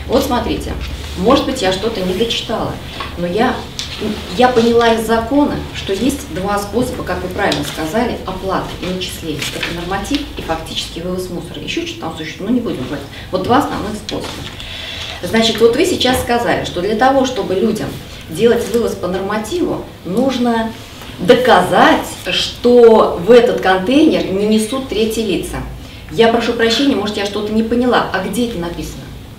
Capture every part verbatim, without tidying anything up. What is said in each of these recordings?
Вот смотрите, может быть, я что-то не дочитала, но я, я поняла из закона, что есть два способа, как вы правильно сказали, оплаты и начисления. Это норматив и фактически вывоз мусора. Еще что-то там существует, ну не будем говорить. Вот два основных способа. Значит, вот вы сейчас сказали, что для того, чтобы людям делать вывоз по нормативу, нужно доказать, что в этот контейнер не несут третьи лица. Я прошу прощения, может, я что-то не поняла. А где это написано?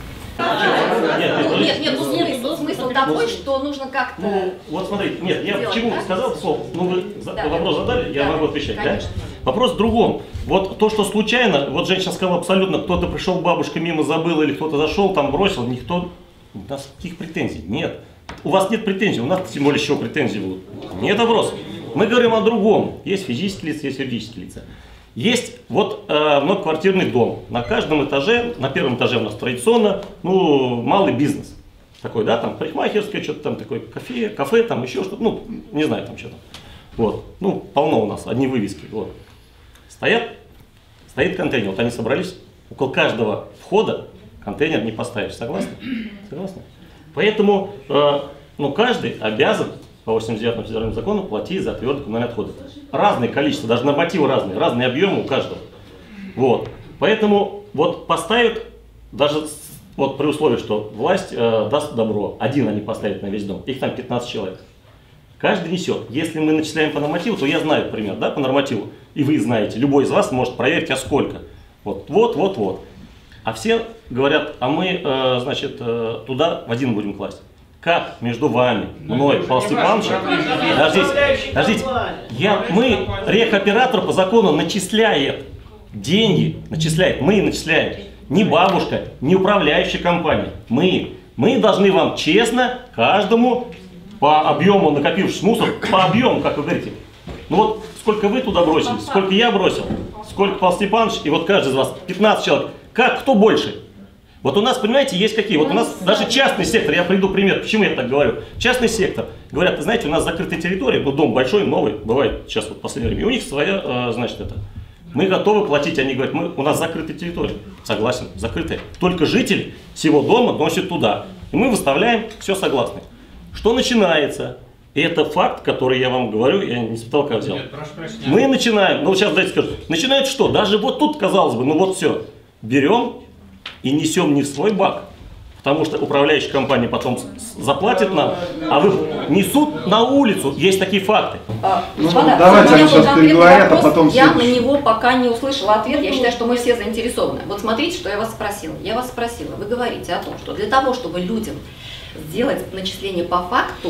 Нет, нет, ну смысл, смысл такой, что нужно как-то... Ну, вот смотрите, нет, я делать, почему да? сказал слово, ну вы Да. вопрос задали, я Да. могу отвечать, Конечно. да? Вопрос в другом. Вот то, что случайно, вот женщина сказала абсолютно, кто-то пришел, бабушка мимо забыла, или кто-то зашел, там бросил, никто, у нас таких претензий нет. У вас нет претензий, у нас тем более еще претензии будут. Нет вопросов. Мы говорим о другом. Есть физические лица, есть юридические лица. Есть вот э, многоквартирный дом. На каждом этаже, на первом этаже у нас традиционно, ну, малый бизнес. Такой, да, там парикмахерская, что-то там такое, кафе, кафе, там еще что-то, ну, не знаю там что-то. Вот, ну, полно у нас, одни вывески, вот. Стоят, стоит контейнер, вот они собрались, около каждого входа контейнер не поставишь, согласны? Согласны? Поэтому, э, ну, каждый обязан по восемьдесят девятому федеральному закону платить за твердые коммунальные отходы. Разное количество, даже нормативы разные, разные объемы у каждого. Вот. Поэтому вот поставят, даже вот при условии, что власть э, даст добро, один они поставят на весь дом, их там пятнадцать человек. Каждый несет. Если мы начисляем по нормативу, то я знаю, например, да, по нормативу, и вы знаете, любой из вас может проверить, а сколько. Вот, вот, вот, вот. А все говорят, а мы, э, значит, э, туда в один будем класть. Как между вами, мной, Павлом Степановичем, подождите, подождите, я, мы, рехоператор по закону начисляет деньги, начисляет, мы начисляем, не бабушка, не управляющая компания, мы, мы должны вам честно, каждому по объему накопившись мусор, по объему, как вы говорите, ну вот сколько вы туда бросили, сколько я бросил, сколько Павел Степанович, и вот каждый из вас, пятнадцать человек, как, кто больше? Вот у нас, понимаете, есть какие? Вот у нас даже частный сектор, я приведу пример, почему я так говорю. Частный сектор. Говорят, вы знаете, у нас закрытая территория, ну дом большой, новый, бывает сейчас вот в последнее время, и у них своя, э, значит, это. Мы готовы платить, они говорят, мы, у нас закрытая территория. Согласен, закрытая. Только жители всего дома носят туда. И мы выставляем, все согласны. Что начинается? И это факт, который я вам говорю, я не с потолка взял. Нет, прошу прощения. Мы начинаем, ну вот сейчас дайте скажу, начинает что? Даже вот тут, казалось бы, ну вот все, берем и несем не в свой бак, потому что управляющая компания потом заплатит нам, а вы несут на улицу. Есть такие факты. А, ну, господа, давайте они сейчас переговорят, вопрос, а потом я следующий. на него пока не услышала ответ. Я считаю, что мы все заинтересованы. Вот смотрите, что я вас спросила. Я вас спросила, вы говорите о том, что для того, чтобы людям сделать начисление по факту,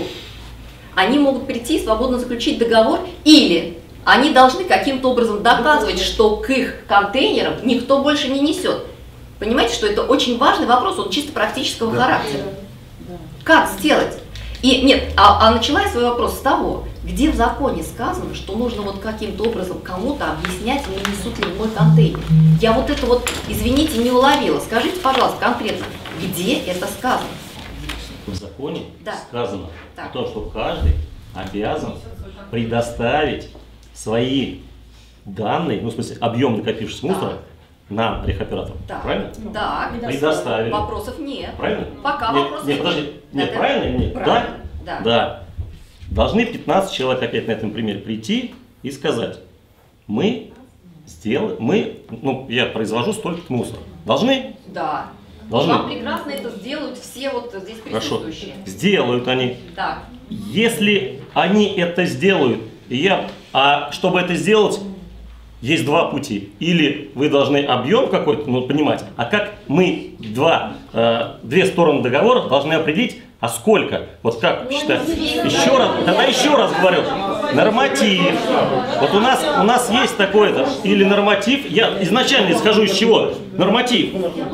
они могут прийти и свободно заключить договор, или они должны каким-то образом доказывать, что к их контейнерам никто больше не несет. Понимаете, что это очень важный вопрос, он чисто практического да. характера. Да. Как сделать? И нет, а, а начала я свой вопрос с того, где в законе сказано, что нужно вот каким-то образом кому-то объяснять, не несут ли мой контейнер. Я вот это вот, извините, не уловила. Скажите, пожалуйста, конкретно, где это сказано? В законе да. сказано так. о том, что каждый обязан предоставить свои данные, ну в смысле объем накопившегося мусора, на рехоператор. Так. Правильно? Да. Предоставили. Вопросов нет. Правильно? Пока нет, вопросов нет. нет. Подожди. Нет, да, правильно или нет? Правильно. Да? Да. Да. Должны пятнадцать человек опять на этом примере прийти и сказать, мы сделаем, мы, ну, я произвожу столько мусора. Должны? Да. Должны. Вам прекрасно это сделают все вот здесь присутствующие. Хорошо. Сделают они. Так. Если они это сделают, и я, а чтобы это сделать, есть два пути. Или вы должны объем какой-то, ну, понимать, а как мы два, э, две стороны договора должны определить, а сколько, вот как считать. Еще раз, тогда еще раз говорю, норматив. Вот у нас, у нас есть такое-то, или норматив, я изначально исхожу из чего? Норматив.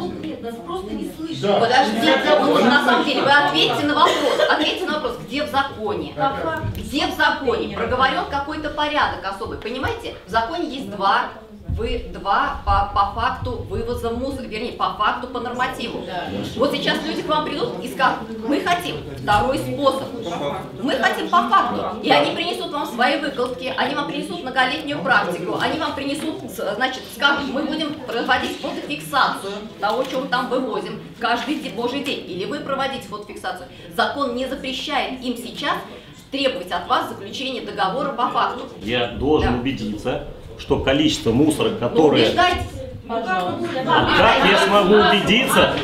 Да. Подождите, ну, на самом деле, вы ответьте на вопрос, ответьте на вопрос, где в законе, где в законе проговорен какой-то порядок особый, понимаете? В законе есть два вы два по, по факту вывоза мусора, вернее, по факту по нормативу. Да. Вот сейчас люди к вам придут и скажут, мы хотим второй способ. Мы хотим по факту. И они принесут вам свои выкладки, они вам принесут многолетнюю практику, они вам принесут, значит, скажут, мы будем проводить фотофиксацию того, что мы там вывозим каждый божий день. Или вы проводите фотофиксацию. Закон не запрещает им сейчас требовать от вас заключения договора по факту. Я должен да. убедиться, что количество мусора, которое... Ну, убеждайтесь. Как я смогу убедиться?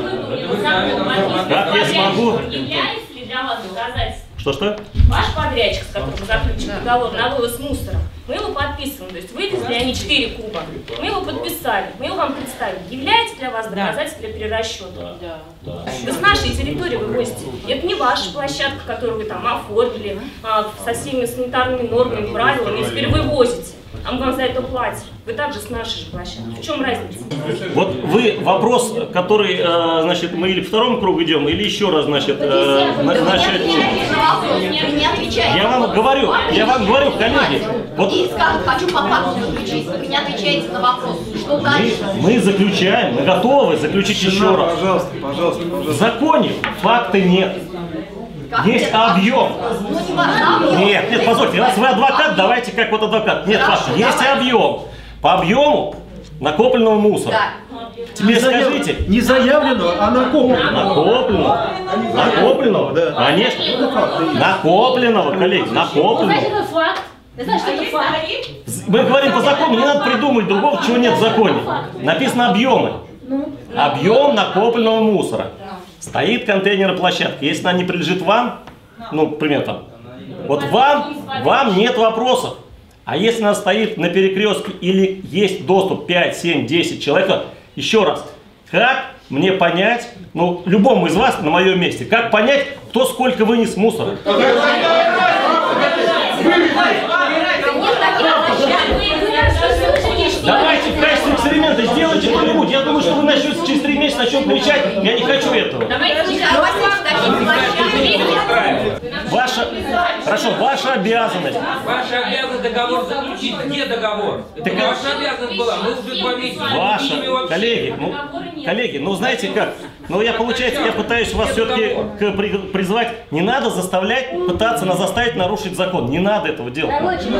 Как я смогу? Является ли для вас доказательство? Что-что? Ваш подрядчик, с которым заключен договор на вывоз мусора, мы его подписываем, то есть вывезли они четыре куба, мы его подписали, мы его вам представили. Является для вас доказательством для перерасчета? Да. Да. Вы с нашей территории вывозите. Это не ваша площадка, которую вы там оформили а, со всеми санитарными нормами, правилами, и теперь вывозите. А мы вам за это платим. Вы также с нашей же площадкой. В чем разница? Вот вы вопрос, который, э, значит, мы или в втором кругу идем, или еще раз, значит, э, значит, не отвечаете. Я вам говорю, я вам говорю, коллеги. Вот и скажут, хочу по факту заключить. Вы не отвечаете на вопрос. Что дальше? Мы, мы заключаем, мы готовы заключить еще раз. Пожалуйста, пожалуйста, пожалуйста. В законе факта нет. Как есть нет? объем. Ну, не важно, объем. Нет, нет, позвольте, раз вы адвокат, давайте как вот адвокат. Нет, Хорошо, факт, есть давай. объем. По объему накопленного мусора. Да. Теперь Не скажите. Не заявленного, а накопленного. Накопленного. Накопленного, да. Конечно. Накопленного, коллеги, накопленного. Это факт. Знаешь, что это факт? Мы говорим по закону, не надо придумать другого, чего нет в законе. Написано объемы. Объем накопленного мусора. Стоит контейнер-площадка. Если она не принадлежит вам, ну, к примеру, там, вот вам, вам нет вопросов. А если она стоит на перекрестке или есть доступ пять, семь, десять человек, еще раз, как мне понять, ну, любому из вас на моем месте, как понять, кто сколько вынес мусора? Давайте в качестве эксперимента сделайте что-нибудь. Я думаю, что вы начнете через три месяца начнем кричать. Я не хочу этого. Ваша, хорошо, ваша обязанность. Ваша обязанность договор заключить. Где договор? Так ваша обязанность была. Мы уже два месяца. Ваша, коллеги, ну, коллеги, ну знаете как? Ну я, получается, я пытаюсь вас все-таки призвать. Не надо заставлять, пытаться нас заставить нарушить закон. Не надо этого делать. Давайте,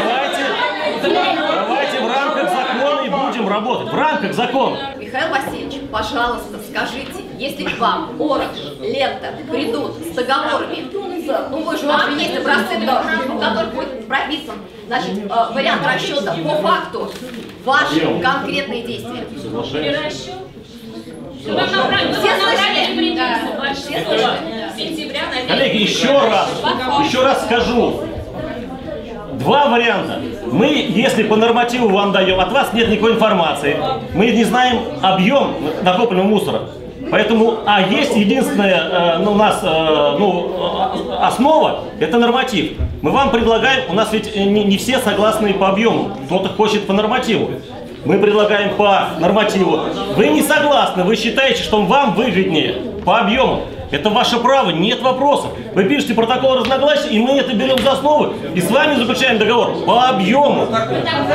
давайте в рамках закона и будем работать. В рамках закона. Михаил Васильевич, пожалуйста, скажите, если к вам Орг, Лента придут с договорами, ну вы же, у вас же есть образцы договоров, в которых будет прописан, значит, э, вариант расчета по факту, ваши конкретные действия. Перерасчет. Все слышали? Сентября, коллеги, еще раз, еще раз скажу. Два варианта. Мы, если по нормативу вам даем, от вас нет никакой информации. Мы не знаем объем накопленного мусора. Поэтому, а есть единственная э, ну, у нас э, ну, основа, это норматив. Мы вам предлагаем, у нас ведь не, не все согласны по объему, кто-то хочет по нормативу. Мы предлагаем по нормативу. Вы не согласны, вы считаете, что вам выгоднее по объему. Это ваше право, нет вопросов. Вы пишете протокол разногласий, и мы это берем за основу, и с вами заключаем договор по объему. Да.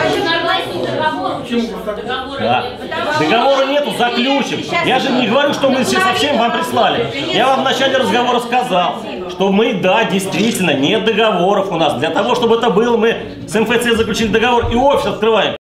Договора нету, заключим. Я же не говорю, что мы все совсем вам прислали. Я вам в начале разговора сказал, что мы, да, действительно, нет договоров у нас. Для того, чтобы это было, мы с МФЦ заключили договор и офис открываем.